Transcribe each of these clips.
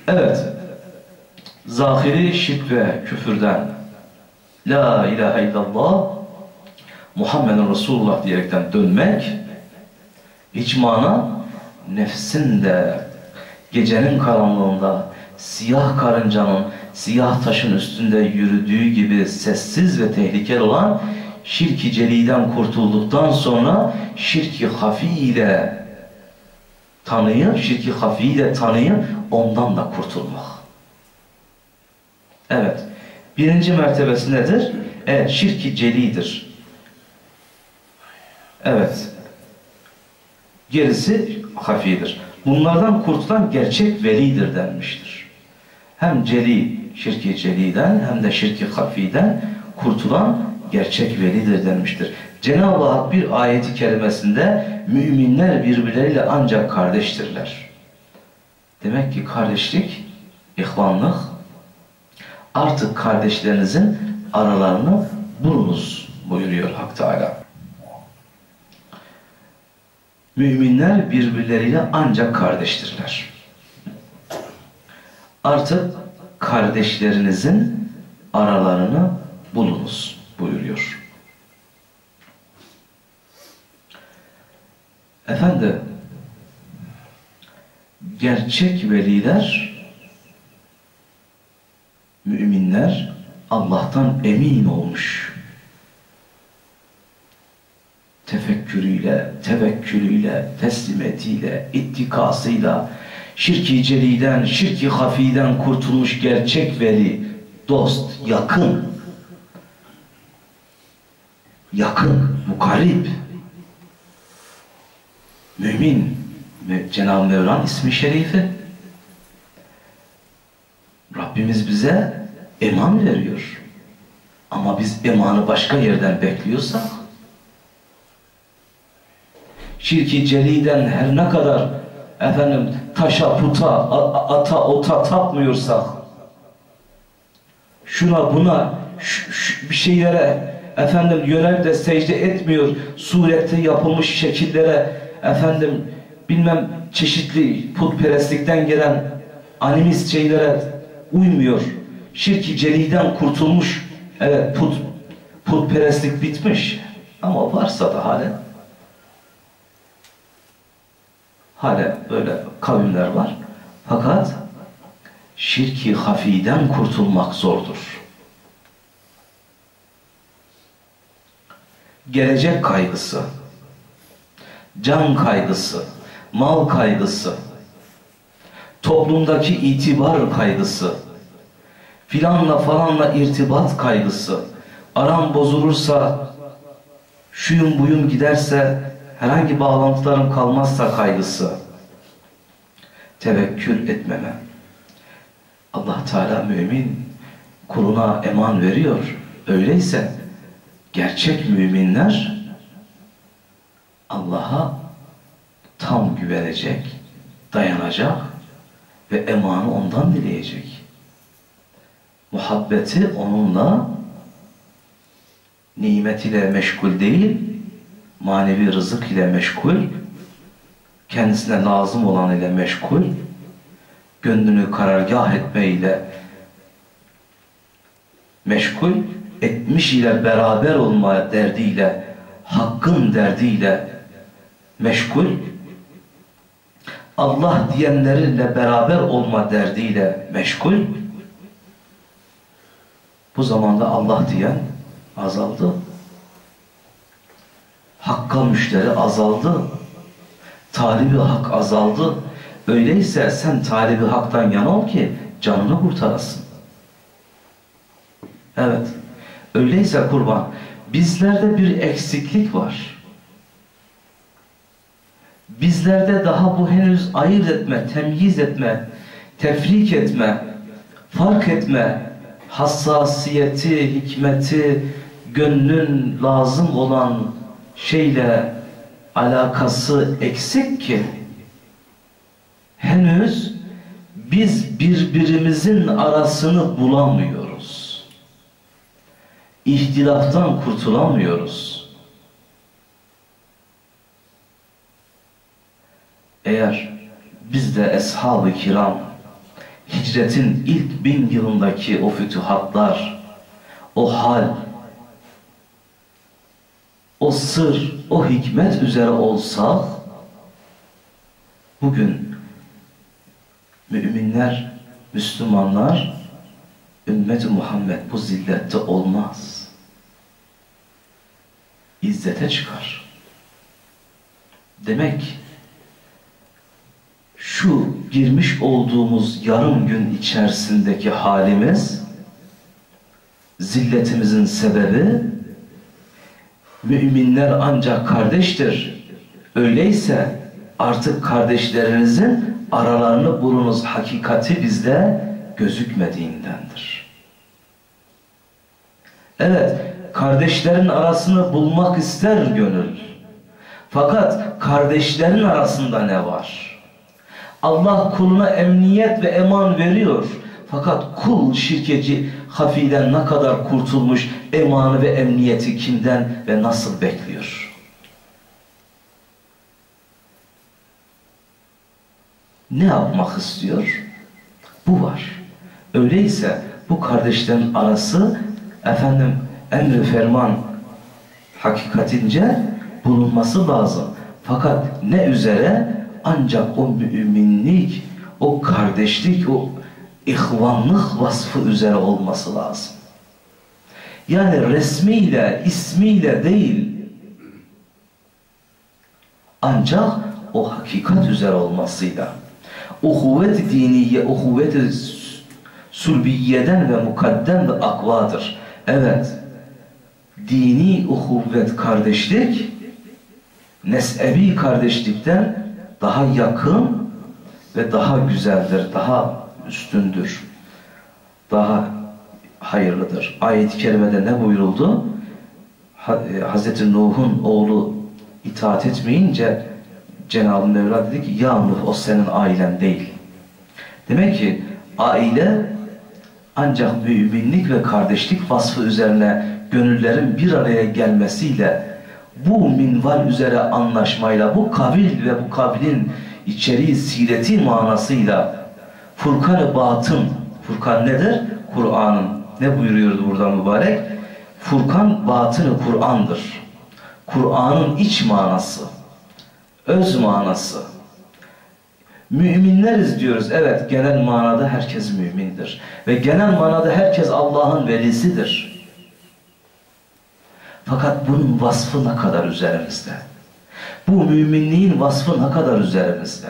Evet, zahiri şirk ve küfürden La ilahe illallah Muhammeden Resulullah diyerekten dönmek icmana nefsin de gecenin karanlığında siyah karıncanın siyah taşın üstünde yürüdüğü gibi sessiz ve tehlikeli olan şirk-i celiden kurtulduktan sonra şirk-i hafi ile tanıyıp ondan da kurtulmak. Evet. Birinci mertebesi nedir? Evet, şirk-i celidir. Evet. Gerisi hafidir. Bunlardan kurtulan gerçek velidir denmiştir. Hem celi, şirk-i celiden hem de şirk-i hafiden kurtulan gerçek velidir denmiştir. Cenab-ı Hak bir ayeti kerimesinde müminler birbirleriyle ancak kardeştirler. Demek ki kardeşlik, ihvanlık, artık kardeşlerinizin aralarını bulunuz buyuruyor Hak Teala. Müminler birbirleriyle ancak kardeştirler. Artık kardeşlerinizin aralarını bulunuz buyuruyor. Efendim, gerçek veliler, müminler Allah'tan emin olmuş. Tefekkürüyle, tevekkülüyle, teslimiyetiyle, ittikasıyla, şirk-i celiden, şirk-i hafiden kurtulmuş gerçek veli, dost, yakın, mukarib, mümin, Cenab-ı Mevla'nın ismi şerifi. Rabbimiz bize eman veriyor. Ama biz emanı başka yerden bekliyorsak, şirk-i celiden her ne kadar taşa, puta, ata, ota tapmıyorsak, şuna buna bir şeylere yönel de secde etmiyor, surette yapılmış şekillere bilmem çeşitli putperestlikten gelen animist şeylere uymuyor. Şirk-i celiden kurtulmuş. Evet, putperestlik bitmiş. Ama varsa da hala böyle kavimler var. Fakat şirk-i hafiden kurtulmak zordur. Gelecek kaygısı, can kaygısı, mal kaygısı, toplumdaki itibar kaygısı, filanla falanla irtibat kaygısı, aram bozulursa, şuyum buyum giderse, herhangi bağlantılarım kalmazsa kaygısı, tevekkül etmeme. Allah Teala mümin kuluna eman veriyor. Öyleyse gerçek müminler Allah'a tam güvenecek, dayanacak ve emanı ondan dileyecek. Muhabbeti onunla, nimet ile meşgul değil, manevi rızık ile meşgul, kendisine lazım olan ile meşgul, gönlünü karargah etmeyle meşgul, etmiş ile beraber olma derdiyle, hakkın derdiyle meşgul, Allah diyenleriyle beraber olma derdiyle meşgul. Bu zamanda Allah diyen azaldı. Hakka müşteri azaldı. Talibi hak azaldı. Öyleyse sen talibi haktan yana ol ki canını kurtarasın. Evet. Öyleyse kurban, bizlerde bir eksiklik var. Bizlerde daha bu henüz ayırt etme, temyiz etme, tefrik etme, fark etme, hassasiyeti, hikmeti, gönlün lazım olan şeyle alakası eksik ki henüz biz birbirimizin arasını bulamıyoruz. İhtilaftan kurtulamıyoruz. Eğer biz de eshab-ı kiram hicretin ilk 1000 yılındaki o fütühatlar, o hal, o sır, o hikmet üzere olsa, bugün müminler, Müslümanlar, ümmet-i Muhammed bu zillette olmaz. İzzete çıkar. Demek şu girmiş olduğumuz yarım gün içerisindeki halimiz, zilletimizin sebebi, müminler ancak kardeştir. Öyleyse artık kardeşlerinizin aralarını bulunuz hakikati bizde gözükmediğindendir. Evet, kardeşlerin arasını bulmak ister gönül. Fakat kardeşlerin arasında ne var? Allah kuluna emniyet ve eman veriyor. Fakat kul şirkeci hafiden ne kadar kurtulmuş, emanı ve emniyeti kimden ve nasıl bekliyor? Ne yapmak istiyor? Bu var. Öyleyse bu kardeşlerin arası emri ferman hakikatince bulunması lazım. Fakat ne üzere? Ancak o müminlik, o kardeşlik, o ihvanlık vasfı üzere olması lazım. Yani resmiyle, ismiyle değil, ancak o hakikat üzere olmasıyla, uhuvvet-i diniye, uhuvvet-i sulbiyeden ve mukaddem ve akvadır. Evet, dini uhuvvet kardeşlik, nes'ebi kardeşlikten daha yakın ve daha güzeldir, daha üstündür, daha hayırlıdır. Ayet-i kerimede ne buyuruldu? Hazreti Nuh'un oğlu itaat etmeyince Cenab-ı Mevla dedi ki, ya Nuh, o senin ailen değil. Demek ki aile ancak müminlik ve kardeşlik vasfı üzerine gönüllerin bir araya gelmesiyle, bu minval üzere anlaşmayla, bu kabil ve bu kabilin içeriği, sireti manasıyla Furkan-ı batın, Furkan nedir? Kur'an'ın. Ne buyuruyordu burada mübarek? Furkan batını Kur'an'dır. Kur'an'ın iç manası, öz manası. Müminleriz diyoruz. Evet, genel manada herkes mümindir. Ve genel manada herkes Allah'ın velisidir. Fakat bunun vasfı ne kadar üzerimizde? Bu müminliğin vasfı ne kadar üzerimizde?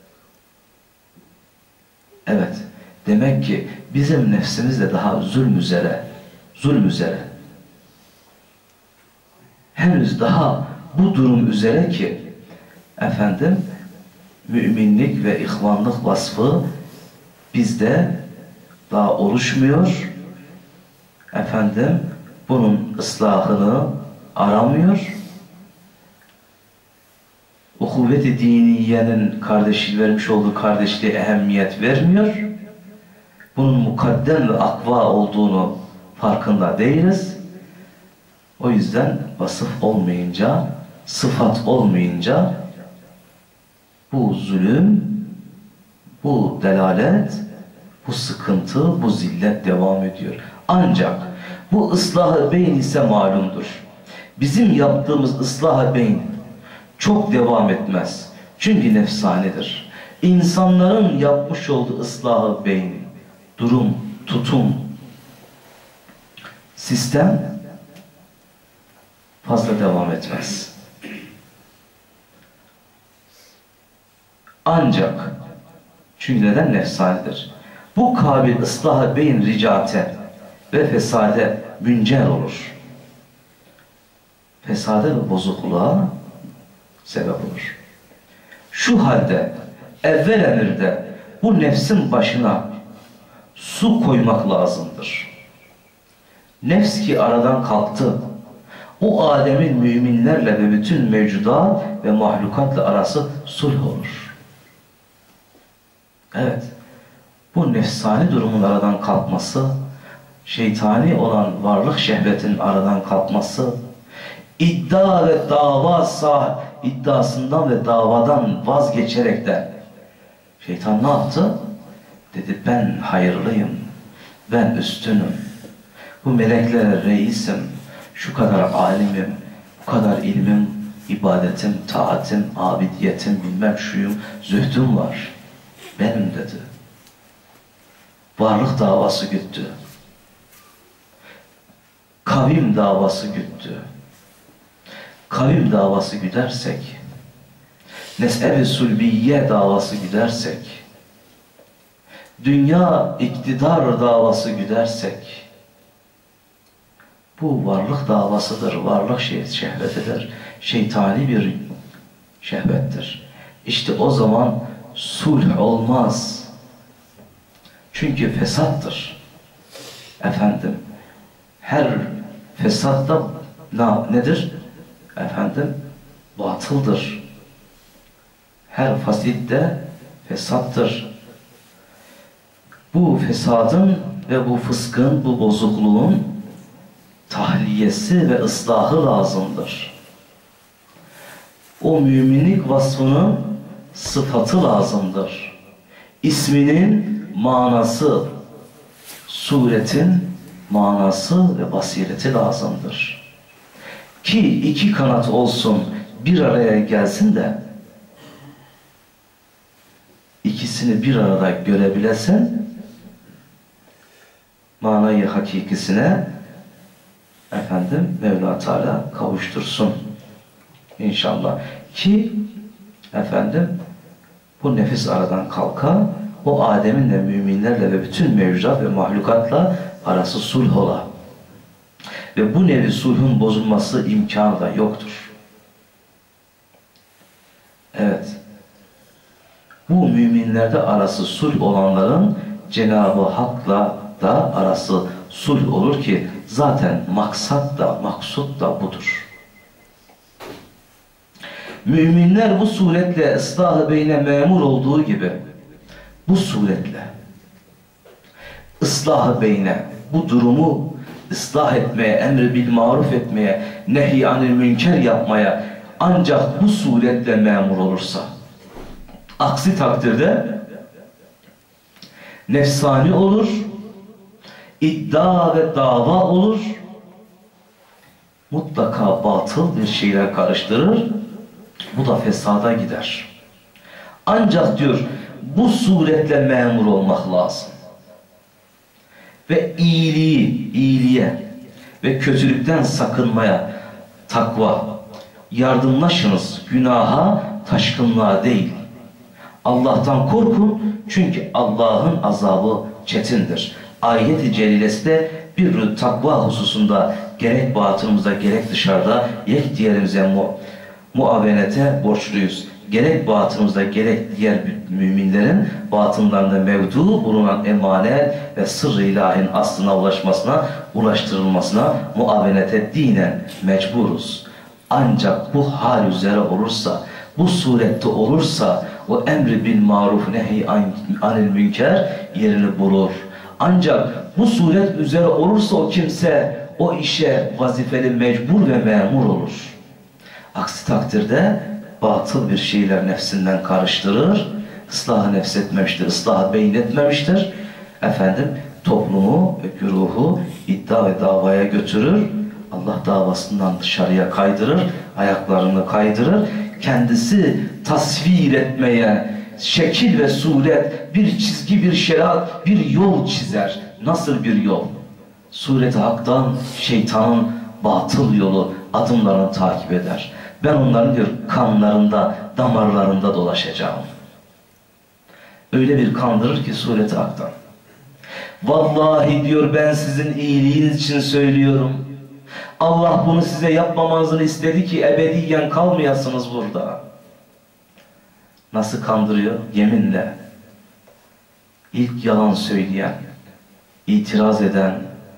Evet, demek ki bizim nefsimiz de daha zulm üzere. Henüz daha bu durum üzere ki, müminlik ve ihvanlık vasfı bizde daha oluşmuyor. Bunun ıslahını aramıyor. Uhuvvet-i diniyenin vermiş olduğu kardeşliğe ehemmiyet vermiyor. Bunun mukaddem ve akva olduğunu farkında değiliz. O yüzden vasıf olmayınca, sıfat olmayınca bu zulüm, bu delalet, bu sıkıntı, bu zillet devam ediyor. Ancak bu ıslah-ı beyn ise malumdur. Bizim yaptığımız ıslah-ı beyn çok devam etmez. Çünkü nefsanidir. İnsanların yapmış olduğu ıslah-ı beyn, durum, tutum, sistem fazla devam etmez. Ancak, çünkü neden nefsanidir? Bu kabil ıslah-ı beyn ricate ve fesade müncer olur. Fesade ve bozukluğa sebep olur. Şu halde evvel emirde bu nefsin başına su koymak lazımdır. Nefs ki aradan kalktı, o Adem'in müminlerle ve bütün mevcudat ve mahlukatla arası sulh olur. Evet, bu nefsani durumun aradan kalkması, şeytani olan varlık şehvetinin aradan kalkması, iddia ve dava iddiasından ve davadan vazgeçerek de şeytan ne yaptı? Dedi, ben hayırlıyım, ben üstünüm, bu meleklere reisim, şu kadar alimim, bu kadar ilmim, ibadetim, taatim, abidiyetim, bilmem şuyum, zühdüm var. Benim dedi. Varlık davası güttü. Kavim davası güttü. Kavim davası güdersek, nes'eb-i sulbiye davası güdersek, dünya iktidar davası güdersek, bu varlık davasıdır, varlık şehvetidir, şeytani bir şehvettir. İşte o zaman sulh olmaz. Çünkü fesattır. Efendim, her fesatta nedir? Efendim, batıldır. Her fasit de fesattır. Bu fesadın ve bu fıskın, bu bozukluğun tahliyesi ve ıslahı lazımdır. O müminlik vasfının sıfatı lazımdır. İsminin manası, suretin manası ve basireti lazımdır. Ki iki kanat olsun, bir araya gelsin de ikisini bir arada görebilesin, manayı hakikisine efendim Mevla Teala kavuştursun inşallah. Ki efendim bu nefis aradan kalka, o Adem'in de müminlerle ve bütün mevcudat ve mahlukatla arası sulh ola. Ve bu nevi sulhun bozulması imkanı da yoktur. Evet. Bu müminlerde arası sulh olanların Cenab-ı Hak'la da arası sulh olur ki zaten maksat da maksut da budur. Müminler bu suretle ıslah-ı beyne memur olduğu gibi bu suretle ıslah-ı beyne, bu durumu ıslah etmeye, emri bil maruf etmeye, nehy anil münker yapmaya ancak bu suretle memur olursa, aksi takdirde nefsani olur, iddia ve dava olur, mutlaka batıl bir şeyler karıştırır, bu da fesada gider. Ancak diyor, bu suretle memur olmak lazım. Ve iyiliğe ve kötülükten sakınmaya, takva, yardımlaşınız, günaha, taşkınlığa değil. Allah'tan korkun, çünkü Allah'ın azabı çetindir. Ayet-i celilesi de bir takva hususunda gerek batınımızda gerek dışarıda yek diğerimize muavenete borçluyuz. Gerek batınımızda gerek diğer müminlerin batınlarında mevdu bulunan emanet ve sırr-ı ilahin aslına ulaştırılmasına muavenete dinen mecburuz. Ancak bu hal üzere olursa, bu surette olursa o emri bil maruf nehy anil münker yerini bulur. Ancak bu suret üzere olursa o kimse o işe vazifeli, mecbur ve memur olur. Aksi takdirde batıl bir şeyler nefsinden karıştırır, ıslah-ı nefs etmemiştir, ıslah-ı beyin etmemiştir. Efendim, toplumu ve güruhu iddia ve davaya götürür, Allah davasından dışarıya kaydırır, ayaklarını kaydırır, kendisi tasvir etmeye, şekil ve suret, bir çizgi, bir şeriat, bir yol çizer. Nasıl bir yol? Suret-i haktan şeytanın batıl yolu adımlarını takip eder. Ben onların diyor kanlarında, damarlarında dolaşacağım. Öyle bir kandırır ki sureti haktan. Vallahi diyor ben sizin iyiliğiniz için söylüyorum. Allah bunu size yapmamanızı istedi ki ebediyen kalmayasınız burada. Nasıl kandırıyor? Yeminle. İlk yalan söyleyen, itiraz eden,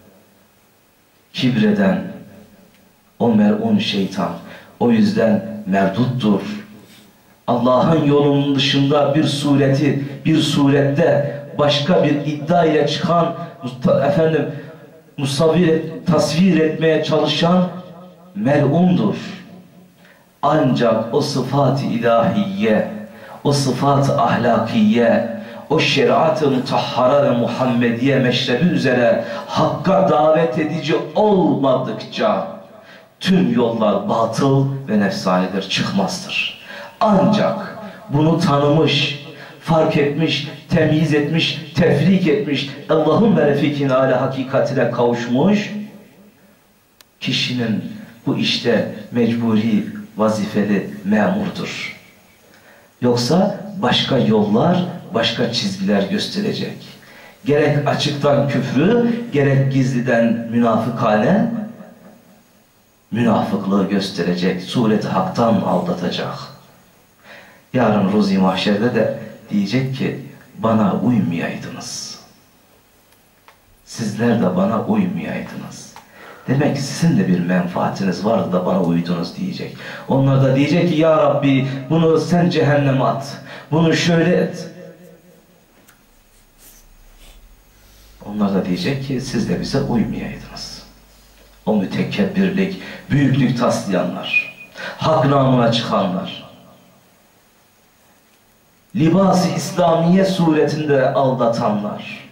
kibreden o mel'un şeytan. O yüzden merduttur. Allah'ın yolunun dışında bir surette başka bir iddia ile çıkan, efendim, tasvir etmeye çalışan mel'undur. Ancak o sıfat-ı ilahiye, o sıfat-ı ahlakiye, o şeriat-ı mutahhara ve Muhammediye meşrebi üzere hakka davet edici olmadıkça tüm yollar batıl ve nefsanidir, çıkmazdır. Ancak bunu tanımış, fark etmiş, temyiz etmiş, tefrik etmiş, Allah'ın ve Refik'in âlâ hakikatine kavuşmuş kişinin bu işte mecburi, vazifeli, memurdur. Yoksa başka yollar, başka çizgiler gösterecek. Gerek açıktan küfrü, gerek gizliden münafıkane münafıklığı gösterecek, sureti haktan aldatacak. Yarın Ruzi Mahşer'de de diyecek ki, bana uymayaydınız. Sizler de bana uymayaydınız. Demek ki sizin de bir menfaatiniz vardı da bana uydunuz diyecek. Onlar da diyecek ki, ya Rabbi bunu sen cehenneme at, bunu şöyle et. Onlar da diyecek ki, siz de bize uymayaydınız. O mütekebbirlik, büyüklük taslayanlar, hak namına çıkanlar, libas-ı İslamiye suretinde aldatanlar,